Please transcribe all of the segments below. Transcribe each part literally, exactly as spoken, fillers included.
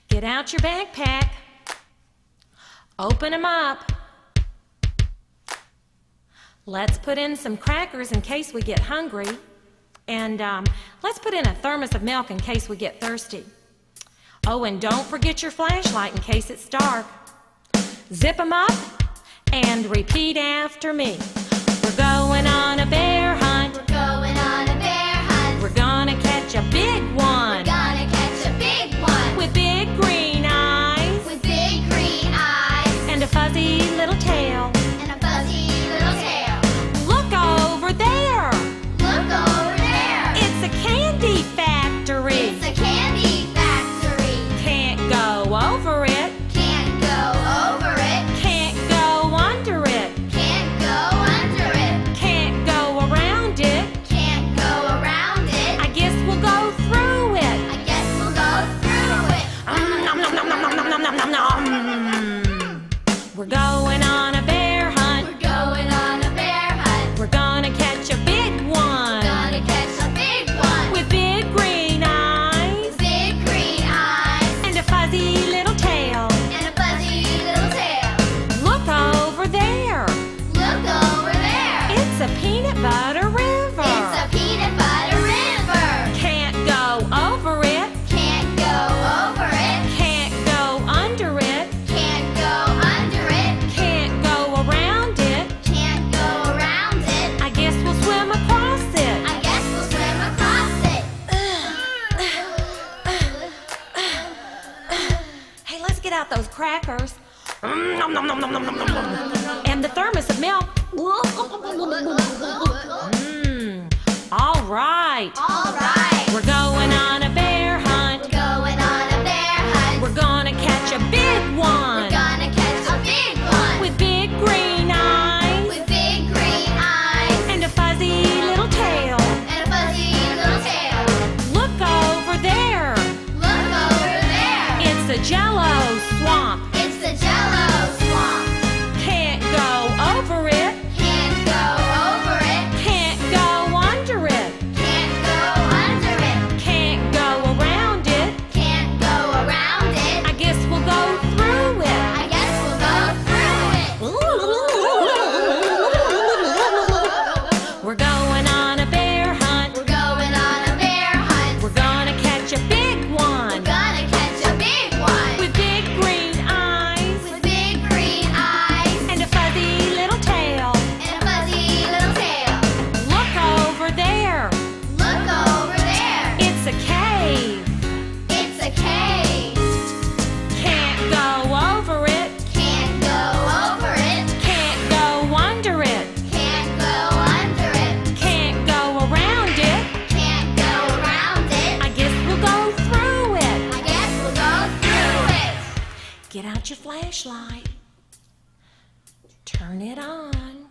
Get out your backpack. Open them up. Let's put in some crackers in case we get hungry. And um, let's put in a thermos of milk in case we get thirsty. Oh, and don't forget your flashlight in case it's dark. Zip them up and repeat after me. We're going on a bear hunt. We're going on a bear hunt. We're gonna catch a big one. We're gonna catch a big one. With big green eyes. With big green eyes. And a fuzzy little tail. And a fuzzy little tail. Look over there. Look over there. It's a candy factory. It's a candy factory. Can't go over it. Can't go over it. Can't go under it. Can't go under it. Can't go around it. Can't go around it. I guess we'll go through it. I guess we'll go through it. Um, nom, nom, nom, nom, nom, nom, nom, nom, nom. We're going on a bear hunt. We're going on a bear hunt. We're gonna catch a big one. Gonna catch a big one. With big green eyes. With big green eyes. And a fuzzy little tail. And a fuzzy little tail. Look over there. Look over there. It's a peanut butter river. It's a peanut butter river. Can't go over it. Can't go over it. Can't go under it. Can't go under it. Can't go around it. Can't go around it. I guess we'll swim across it. I guess we'll swim across it. Hey, let's get out those crackers. Mm, nom, nom, nom, nom, nom, nom, nom, nom. And the thermos of milk. Mm, all right. All right. We're going on a bear hunt. We're going on a bear hunt. We're gonna catch a big one. We're gonna catch a big one. With big green eyes. With big green eyes. And a fuzzy little tail. And a fuzzy little tail. Look over there. Look over there. It's a jello swamp. It's the Jello swamp. Can't go over it. Can't go over it. Can't go under it. Can't go under it. Can't go around it. Can't go around it. I guess we'll go through it. I guess we'll go through it. We're going on a bear hunt. We're going on a bear hunt. We're gonna catch a big one. Gonna catch a big one. With big green eyes. With big green eyes. And a fuzzy little tail. And a fuzzy little tail. Look over there. Look over there. It's a cave. It's a cave. Can't go over it. Can't go over it. Can't go under it. Can't go under it. Can't go around it. Can't go around it. I guess we'll go through it. I guess we'll go through it. Get out your flashlight. Turn it on.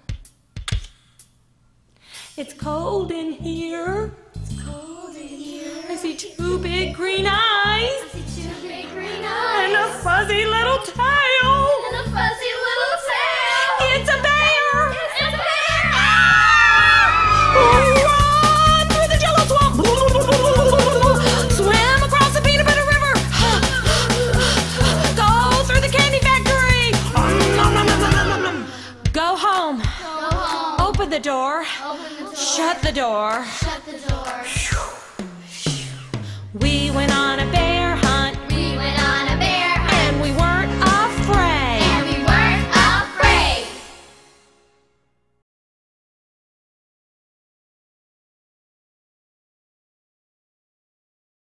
It's cold in here. It's cold in here. I see two big green eyes I see two big green and a eyes. fuzzy little tail. And a fuzzy little tail. It's a bear. It's a bear. Run through the jello swamp. Swim across the peanut butter river. Go through the candy factory. Go home. Go home. Open the door. Open the door. Shut the door. Shut the door. We went